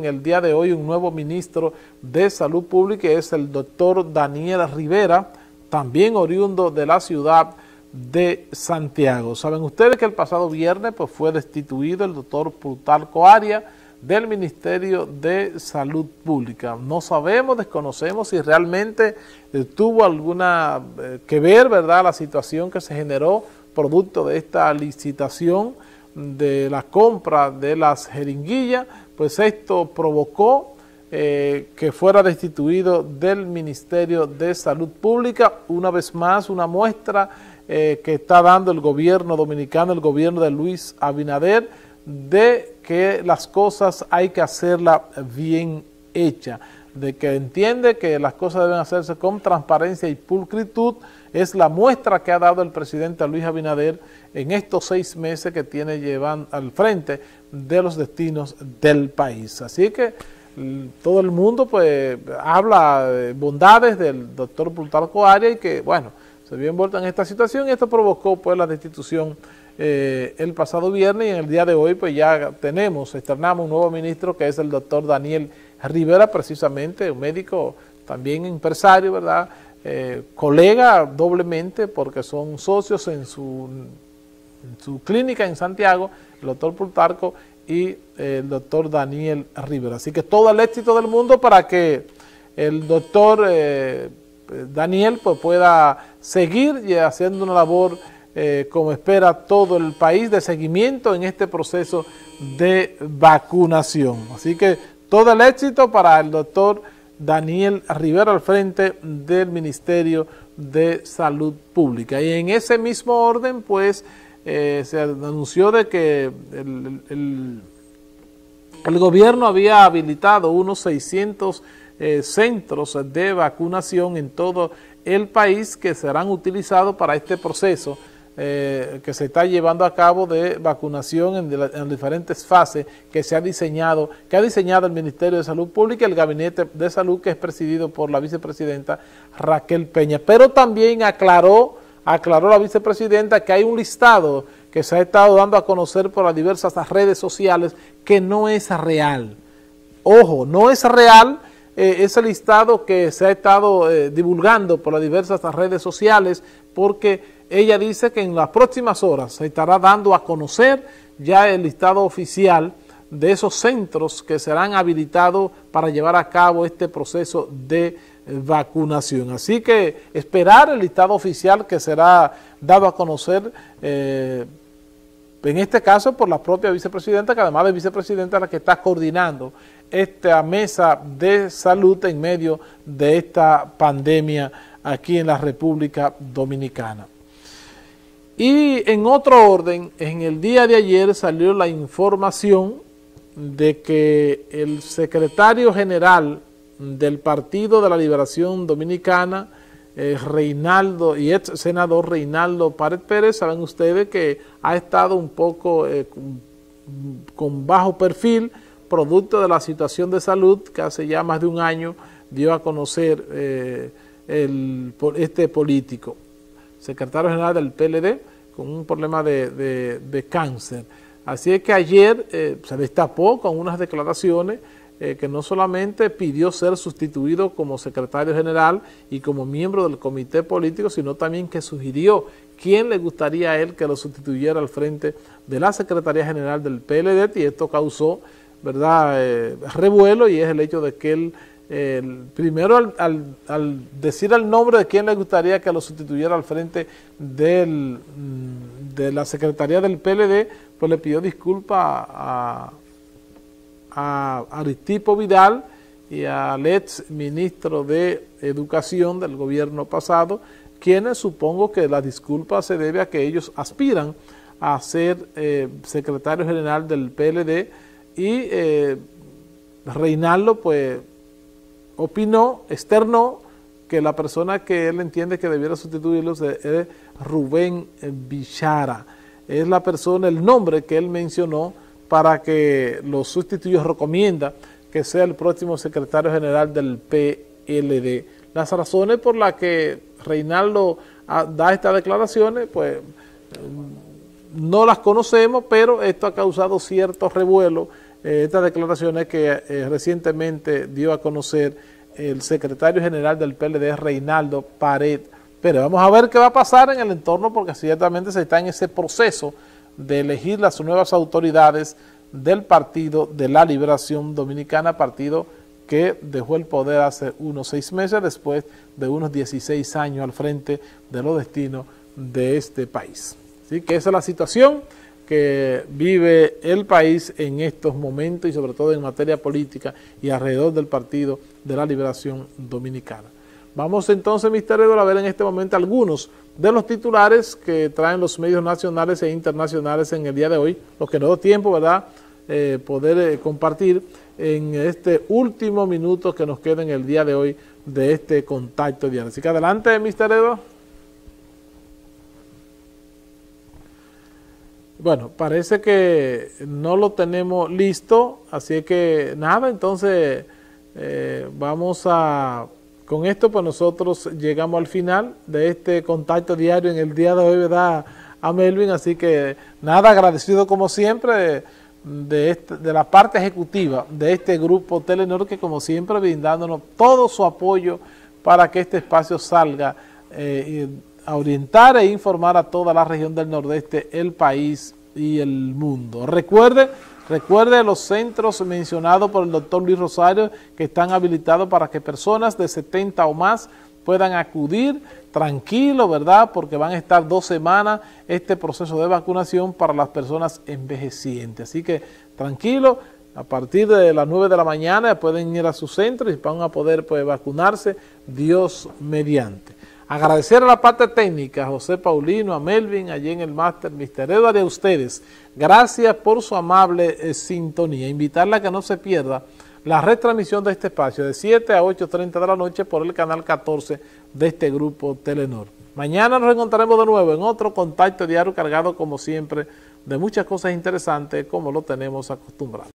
En el día de hoy un nuevo ministro de Salud Pública es el doctor Daniel Rivera, también oriundo de la ciudad de Santiago. Saben ustedes que el pasado viernes fue destituido el doctor Plutarco Arias del Ministerio de Salud Pública. No sabemos, desconocemos si realmente tuvo alguna que ver, ¿verdad?, la situación que se generó producto de esta licitación de la compra de las jeringuillas, pues esto provocó que fuera destituido del Ministerio de Salud Pública. Una vez más, una muestra que está dando el gobierno dominicano, el gobierno de Luis Abinader, de que las cosas hay que hacerlas bien hechas, de que entiende que las cosas deben hacerse con transparencia y pulcritud. Es la muestra que ha dado el presidente Luis Abinader en estos 6 meses que tiene llevando al frente de los destinos del país. Así que todo el mundo pues habla de bondades del doctor Plutarco Arias y que, bueno, se vio envuelto en esta situación y esto provocó pues la destitución el pasado viernes, y en el día de hoy pues ya estrenamos un nuevo ministro que es el doctor Daniel Rivera, precisamente un médico, también empresario, ¿verdad?, colega doblemente porque son socios en su clínica en Santiago, el doctor Plutarco y el doctor Daniel Rivera. Así que todo el éxito del mundo para que el doctor Daniel pues pueda seguir haciendo una labor como espera todo el país, de seguimiento en este proceso de vacunación. Así que todo el éxito para el doctor Daniel Rivera al frente del Ministerio de Salud Pública. Y en ese mismo orden, pues, se anunció de que el gobierno había habilitado unos 600 centros de vacunación en todo el país que serán utilizados para este proceso que se está llevando a cabo de vacunación en diferentes fases que ha diseñado el Ministerio de Salud Pública y el Gabinete de Salud, que es presidido por la vicepresidenta Raquel Peña. Pero también aclaró la vicepresidenta que hay un listado que se ha estado dando a conocer por las diversas redes sociales que no es real. Ojo, no es real ese listado que se ha estado divulgando por las diversas redes sociales, porque ella dice que en las próximas horas se estará dando a conocer ya el listado oficial de esos centros que serán habilitados para llevar a cabo este proceso de vacunación. Así que esperar el listado oficial que será dado a conocer, en este caso por la propia vicepresidenta, que además de vicepresidenta es la que está coordinando esta mesa de salud en medio de esta pandemia aquí en la República Dominicana. Y en otro orden, en el día de ayer salió la información de que el secretario general del Partido de la Liberación Dominicana, Reinaldo, y ex senador Reinaldo Pared Pérez, saben ustedes que ha estado un poco con bajo perfil, producto de la situación de salud que hace ya más de un año dio a conocer este político, secretario general del PLD, con un problema de cáncer. Así es que ayer se destapó con unas declaraciones que no solamente pidió ser sustituido como secretario general y como miembro del comité político, sino también que sugirió quién le gustaría a él que lo sustituyera al frente de la Secretaría General del PLD, y esto causó, ¿verdad?, revuelo, y es el hecho de que él primero al decir el nombre de quién le gustaría que lo sustituyera al frente de la Secretaría del PLD, pues le pidió disculpas a Aristipo Vidal y al ex ministro de Educación del gobierno pasado, quienes supongo que la disculpa se debe a que ellos aspiran a ser secretario general del PLD, y Reinaldo pues externó que la persona que él entiende que debiera sustituirlos es Rubén Bichara. Es la persona, el nombre que él mencionó para que lo sustituya, recomienda que sea el próximo secretario general del PLD. Las razones por las que Reinaldo da estas declaraciones, pues no las conocemos, pero esto ha causado cierto revuelo estas declaraciones que recientemente dio a conocer el secretario general del PLD, Reinaldo Pared. Pero vamos a ver qué va a pasar en el entorno, porque ciertamente se está en ese proceso de elegir las nuevas autoridades del Partido de la Liberación Dominicana, partido que dejó el poder hace unos 6 meses, después de unos 16 años al frente de los destinos de este país. Así que esa es la situación que vive el país en estos momentos y sobre todo en materia política y alrededor del Partido de la Liberación Dominicana. Vamos entonces, Mr. Edward, a ver en este momento algunos de los titulares que traen los medios nacionales e internacionales en el día de hoy, los que no da tiempo, ¿verdad?, poder compartir en este último minuto que nos queda en el día de hoy de este contacto diario. Así que adelante, Mr. Edward. Bueno, parece que no lo tenemos listo, así que nada, entonces vamos a... Con esto pues nosotros llegamos al final de este contacto diario en el día de hoy, ¿verdad?, a Melvin? Así que nada, agradecido como siempre de la parte ejecutiva de este grupo Telenor, que como siempre brindándonos todo su apoyo para que este espacio salga a orientar e informar a toda la región del Nordeste, el país y el mundo. Recuerde los centros mencionados por el doctor Luis Rosario, que están habilitados para que personas de 70 o más puedan acudir tranquilo, ¿verdad?, porque van a estar 2 semanas este proceso de vacunación para las personas envejecientes. Así que tranquilo, a partir de las 9 de la mañana pueden ir a su centro y van a poder pues vacunarse, Dios mediante. Agradecer a la parte técnica, a José Paulino, a Melvin, allí en el máster, Mr. Edward, y a ustedes. Gracias por su amable sintonía. Invitarla a que no se pierda la retransmisión de este espacio de 7 a 8:30 de la noche por el canal 14 de este grupo Telenor. Mañana nos encontraremos de nuevo en otro contacto diario cargado, como siempre, de muchas cosas interesantes, como lo tenemos acostumbrado.